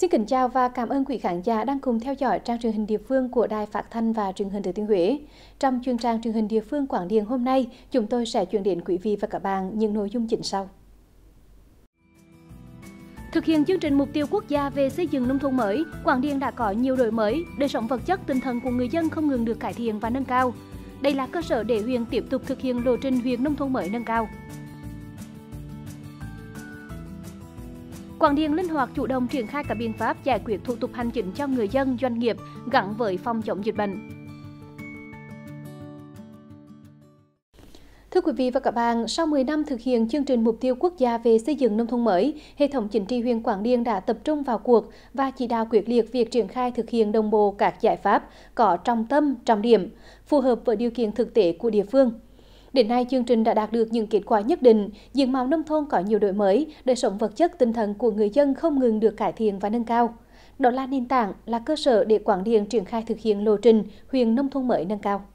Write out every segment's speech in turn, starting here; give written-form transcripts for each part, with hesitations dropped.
Xin kính chào và cảm ơn quý khán giả đang cùng theo dõi trang truyền hình địa phương của Đài Phát thanh và Truyền hình Thừa Thiên Huế. Trong chuyên trang truyền hình địa phương Quảng Điền hôm nay, chúng tôi sẽ chuyển đến quý vị và các bạn những nội dung chính sau. Thực hiện chương trình mục tiêu quốc gia về xây dựng nông thôn mới, Quảng Điền đã có nhiều đổi mới, đời sống vật chất tinh thần của người dân không ngừng được cải thiện và nâng cao. Đây là cơ sở để huyện tiếp tục thực hiện lộ trình huyện nông thôn mới nâng cao. Quảng Điền linh hoạt chủ động triển khai các biện pháp giải quyết thủ tục hành chính cho người dân, doanh nghiệp gắn với phòng chống dịch bệnh. Thưa quý vị và các bạn, sau 10 năm thực hiện chương trình mục tiêu quốc gia về xây dựng nông thôn mới, hệ thống chính trị huyện Quảng Điền đã tập trung vào cuộc và chỉ đạo quyết liệt việc triển khai thực hiện đồng bộ các giải pháp có trọng tâm, trọng điểm, phù hợp với điều kiện thực tế của địa phương. Đến nay, chương trình đã đạt được những kết quả nhất định, diện mạo nông thôn có nhiều đổi mới, đời sống vật chất tinh thần của người dân không ngừng được cải thiện và nâng cao. Đó là nền tảng, là cơ sở để Quảng Điền triển khai thực hiện lộ trình huyện nông thôn mới nâng cao.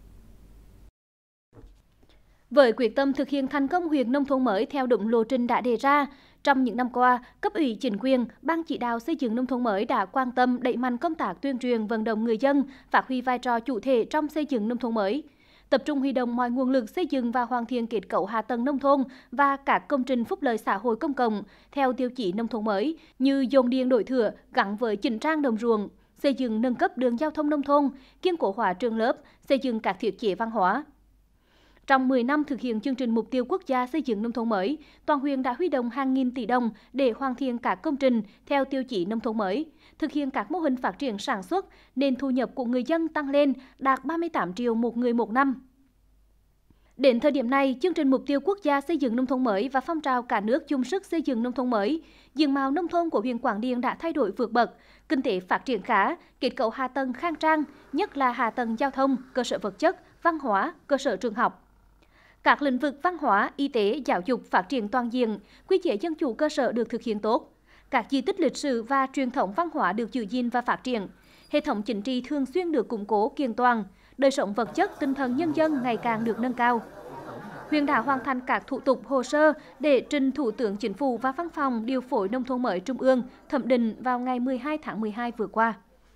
Với quyết tâm thực hiện thành công huyện nông thôn mới theo đúng lộ trình đã đề ra, trong những năm qua, cấp ủy chính quyền, ban chỉ đạo xây dựng nông thôn mới đã quan tâm đẩy mạnh công tác tuyên truyền vận động người dân, phát huy vai trò chủ thể trong xây dựng nông thôn mới. Tập trung huy động mọi nguồn lực xây dựng và hoàn thiện kết cấu hạ tầng nông thôn và các công trình phúc lợi xã hội công cộng theo tiêu chí nông thôn mới như dồn điền đổi thửa gắn với chỉnh trang đồng ruộng, xây dựng nâng cấp đường giao thông nông thôn, kiên cố hóa trường lớp, xây dựng các thiết chế văn hóa. Trong 10 năm thực hiện chương trình mục tiêu quốc gia xây dựng nông thôn mới, toàn huyện đã huy động hàng nghìn tỷ đồng để hoàn thiện các công trình theo tiêu chí nông thôn mới, thực hiện các mô hình phát triển sản xuất, nên thu nhập của người dân tăng lên đạt 38 triệu một người một năm. Đến thời điểm này, chương trình mục tiêu quốc gia xây dựng nông thôn mới và phong trào cả nước chung sức xây dựng nông thôn mới, diện mạo nông thôn của huyện Quảng Điền đã thay đổi vượt bậc, kinh tế phát triển khá, kết cấu hạ tầng khang trang, nhất là hạ tầng giao thông, cơ sở vật chất, văn hóa, cơ sở trường học. Các lĩnh vực văn hóa, y tế, giáo dục phát triển toàn diện, quy chế dân chủ cơ sở được thực hiện tốt. Các di tích lịch sử và truyền thống văn hóa được giữ gìn và phát triển. Hệ thống chính trị thường xuyên được củng cố kiện toàn, đời sống vật chất tinh thần nhân dân ngày càng được nâng cao. Huyện đã hoàn thành các thủ tục hồ sơ để trình Thủ tướng Chính phủ và Văn phòng Điều phối Nông thôn mới Trung ương thẩm định vào ngày 12 tháng 12 vừa qua.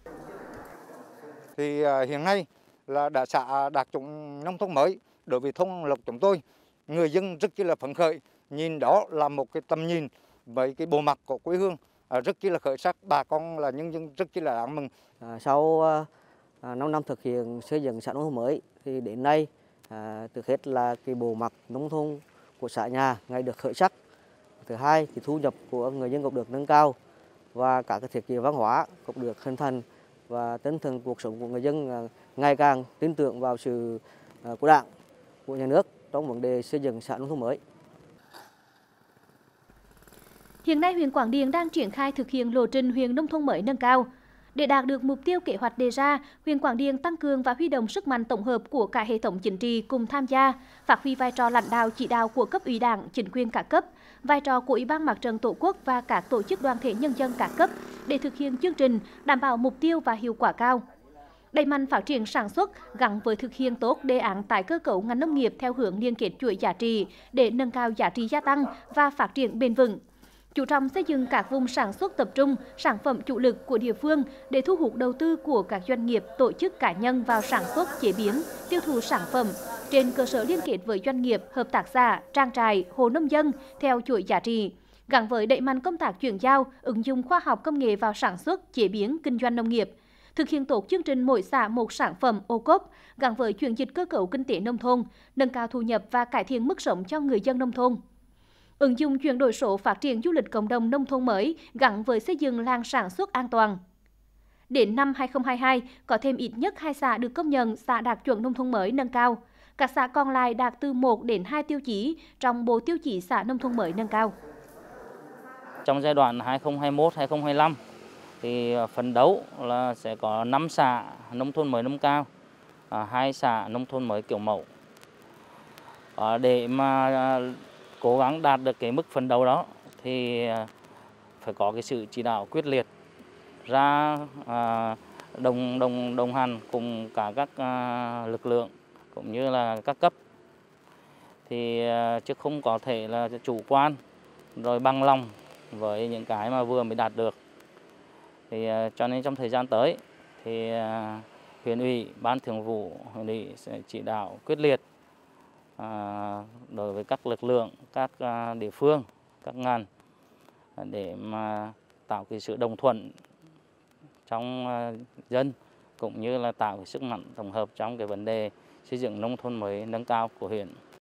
Hiện nay là đã xã đạt chuẩn nông thôn mới. Đối với thôn Lộc chúng tôi, người dân rất là phấn khởi, nhìn đó là một cái tầm nhìn với cái bộ mặt của quê hương rất là khởi sắc, bà con là nhân dân rất là đáng mừng. Sau 5 năm thực hiện xây dựng xã nông thôn mới thì đến nay trước hết là cái bộ mặt nông thôn của xã nhà ngày được khởi sắc. Thứ hai thì thu nhập của người dân cũng được nâng cao và các cái thiết chế văn hóa cũng được hình thành và tinh thần cuộc sống của người dân ngày càng tin tưởng vào sự của Đảng, của nhà nước trong vấn đề xây dựng xã nông thôn mới. Hiện nay, huyện Quảng Điền đang triển khai thực hiện lộ trình huyện nông thôn mới nâng cao. Để đạt được mục tiêu kế hoạch đề ra, huyện Quảng Điền tăng cường và huy động sức mạnh tổng hợp của cả hệ thống chính trị cùng tham gia, phát huy vai trò lãnh đạo chỉ đạo của cấp ủy Đảng, chính quyền các cấp, vai trò của Ủy ban Mặt trận Tổ quốc và các tổ chức đoàn thể nhân dân các cấp để thực hiện chương trình đảm bảo mục tiêu và hiệu quả cao. Đẩy mạnh phát triển sản xuất gắn với thực hiện tốt đề án tái cơ cấu ngành nông nghiệp theo hướng liên kết chuỗi giá trị để nâng cao giá trị gia tăng và phát triển bền vững. Chú trọng xây dựng các vùng sản xuất tập trung, sản phẩm chủ lực của địa phương để thu hút đầu tư của các doanh nghiệp, tổ chức cá nhân vào sản xuất, chế biến, tiêu thụ sản phẩm trên cơ sở liên kết với doanh nghiệp, hợp tác xã, trang trại, hộ nông dân theo chuỗi giá trị, gắn với đẩy mạnh công tác chuyển giao, ứng dụng khoa học công nghệ vào sản xuất, chế biến, kinh doanh nông nghiệp. Thực hiện tốt chương trình mỗi xã một sản phẩm ô cốp gắn với chuyển dịch cơ cấu kinh tế nông thôn, nâng cao thu nhập và cải thiện mức sống cho người dân nông thôn. Ứng dụng chuyển đổi số phát triển du lịch cộng đồng nông thôn mới gắn với xây dựng làng sản xuất an toàn. Đến năm 2022, có thêm ít nhất 2 xã được công nhận xã đạt chuẩn nông thôn mới nâng cao. Các xã còn lại đạt từ 1 đến 2 tiêu chí trong bộ tiêu chí xã nông thôn mới nâng cao. Trong giai đoạn 2021-2025, thì phấn đấu là sẽ có 5 xã nông thôn mới nâng cao, 2 xã nông thôn mới kiểu mẫu. Để mà cố gắng đạt được cái mức phấn đấu đó thì phải có cái sự chỉ đạo quyết liệt ra đồng hành cùng cả các lực lượng cũng như là các cấp, thì chứ không có thể là chủ quan rồi bằng lòng với những cái mà vừa mới đạt được. Thì cho nên trong thời gian tới thì huyện ủy, ban thường vụ huyện ủy sẽ chỉ đạo quyết liệt đối với các lực lượng, các địa phương, các ngành để mà tạo cái sự đồng thuận trong dân, cũng như là tạo cái sức mạnh tổng hợp trong cái vấn đề xây dựng nông thôn mới nâng cao của huyện.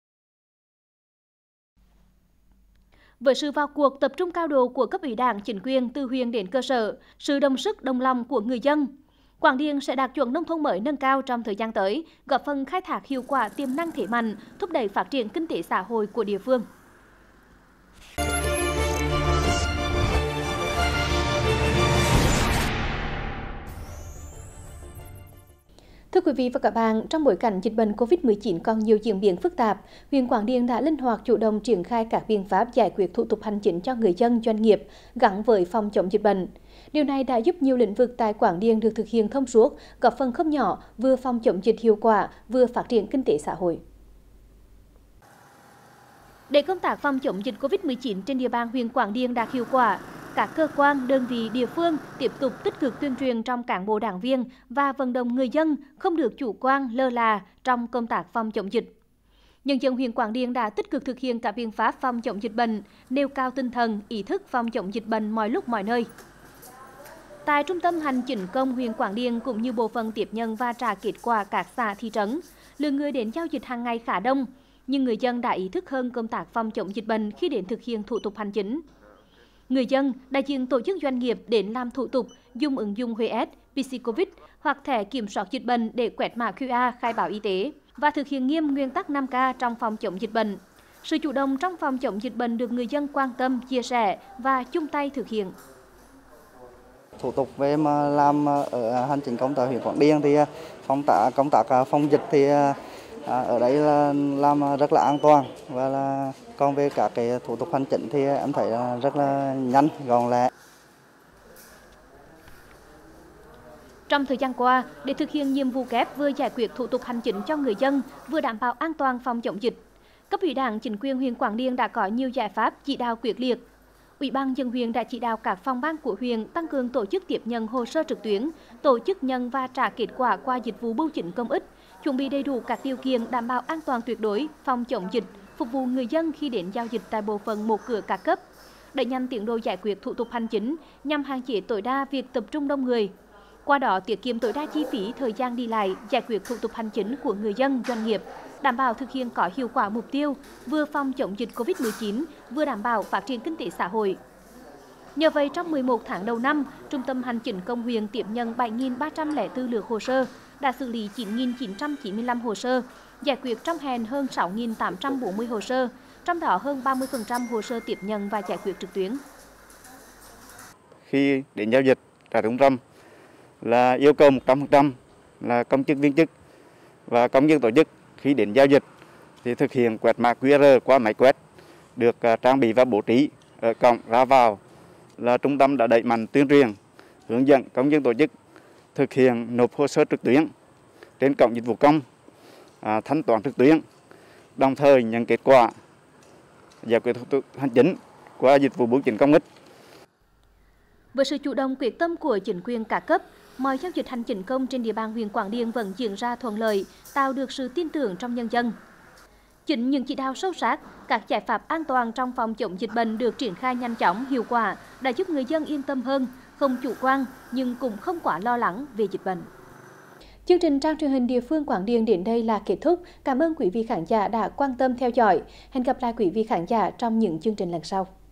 Với sự vào cuộc tập trung cao độ của cấp ủy Đảng, chính quyền từ huyện đến cơ sở, sự đồng sức đồng lòng của người dân, Quảng Điền sẽ đạt chuẩn nông thôn mới nâng cao trong thời gian tới, góp phần khai thác hiệu quả tiềm năng thế mạnh, thúc đẩy phát triển kinh tế xã hội của địa phương. Thưa quý vị và các bạn, trong bối cảnh dịch bệnh COVID-19 còn nhiều diễn biến phức tạp, huyện Quảng Điền đã linh hoạt chủ động triển khai các biện pháp giải quyết thủ tục hành chính cho người dân, doanh nghiệp gắn với phòng chống dịch bệnh. Điều này đã giúp nhiều lĩnh vực tại Quảng Điền được thực hiện thông suốt, góp phần không nhỏ vừa phòng chống dịch hiệu quả, vừa phát triển kinh tế xã hội. Để công tác phòng chống dịch COVID-19 trên địa bàn huyện Quảng Điền đạt hiệu quả, các cơ quan, đơn vị địa phương tiếp tục tích cực tuyên truyền trong cán bộ đảng viên và vận động người dân không được chủ quan, lơ là trong công tác phòng chống dịch. Nhân dân huyện Quảng Điền đã tích cực thực hiện các biện pháp phòng chống dịch bệnh, nêu cao tinh thần, ý thức phòng chống dịch bệnh mọi lúc mọi nơi. Tại Trung tâm Hành chính công huyện Quảng Điền cũng như bộ phận tiếp nhận và trả kết quả các xã thị trấn, lượng người đến giao dịch hàng ngày khá đông, nhưng người dân đã ý thức hơn công tác phòng chống dịch bệnh khi đến thực hiện thủ tục hành chính. Người dân, đại diện tổ chức doanh nghiệp đến làm thủ tục dùng ứng dụng Huế S, PC Covid hoặc thẻ kiểm soát dịch bệnh để quẹt mã QR khai báo y tế và thực hiện nghiêm nguyên tắc 5K trong phòng chống dịch bệnh. Sự chủ động trong phòng chống dịch bệnh được người dân quan tâm, chia sẻ và chung tay thực hiện. Thủ tục về mà làm ở hành chính công tại huyện Quảng Điền thì công tác phòng dịch thì ở đây là làm rất là an toàn, và là còn về các cái thủ tục hành chính thì em thấy là rất là nhanh, gọn lẹ. Trong thời gian qua, để thực hiện nhiệm vụ kép vừa giải quyết thủ tục hành chính cho người dân, vừa đảm bảo an toàn phòng chống dịch, cấp ủy Đảng, chính quyền huyện Quảng Điền đã có nhiều giải pháp chỉ đạo quyết liệt. Ủy ban nhân dân huyện đã chỉ đạo các phòng ban của huyện tăng cường tổ chức tiếp nhận hồ sơ trực tuyến, tổ chức nhận và trả kết quả qua dịch vụ bưu chính công ích, chuẩn bị đầy đủ các điều kiện đảm bảo an toàn tuyệt đối, phòng chống dịch, phục vụ người dân khi đến giao dịch tại bộ phận một cửa các cấp, đẩy nhanh tiến độ giải quyết thủ tục hành chính nhằm hạn chế tối đa việc tập trung đông người. Qua đó tiết kiệm tối đa chi phí, thời gian đi lại, giải quyết thủ tục hành chính của người dân, doanh nghiệp, đảm bảo thực hiện có hiệu quả mục tiêu vừa phòng chống dịch COVID-19, vừa đảm bảo phát triển kinh tế xã hội. Nhờ vậy, trong 11 tháng đầu năm, Trung tâm Hành chính công huyện tiếp nhận 7.304 lượt hồ sơ, đã xử lý 9.995 hồ sơ, giải quyết trong hẹn hơn 6.840 hồ sơ, trong đó hơn 30% hồ sơ tiếp nhận và giải quyết trực tuyến. Khi đến giao dịch tại trung tâm là yêu cầu 100% là công chức viên chức và công nhân tổ chức khi đến giao dịch thì thực hiện quẹt mã QR qua máy quét được trang bị và bố trí ở cổng ra vào. Là trung tâm đã đẩy mạnh tuyên truyền, hướng dẫn công nhân tổ chức thực hiện nộp hồ sơ trực tuyến trên cổng dịch vụ công, thanh toán trực tuyến, đồng thời nhận kết quả giải quyết thủ tục hành chính qua dịch vụ bưu chính công ích. Với sự chủ động quyết tâm của chính quyền các cấp, mọi giao dịch hành chính công trên địa bàn huyện Quảng Điền vẫn diễn ra thuận lợi, tạo được sự tin tưởng trong nhân dân. Chính những chỉ đạo sâu sát, các giải pháp an toàn trong phòng chống dịch bệnh được triển khai nhanh chóng, hiệu quả đã giúp người dân yên tâm hơn, không chủ quan nhưng cũng không quá lo lắng về dịch bệnh. Chương trình Trang truyền hình địa phương Quảng Điền đến đây là kết thúc. Cảm ơn quý vị khán giả đã quan tâm theo dõi. Hẹn gặp lại quý vị khán giả trong những chương trình lần sau.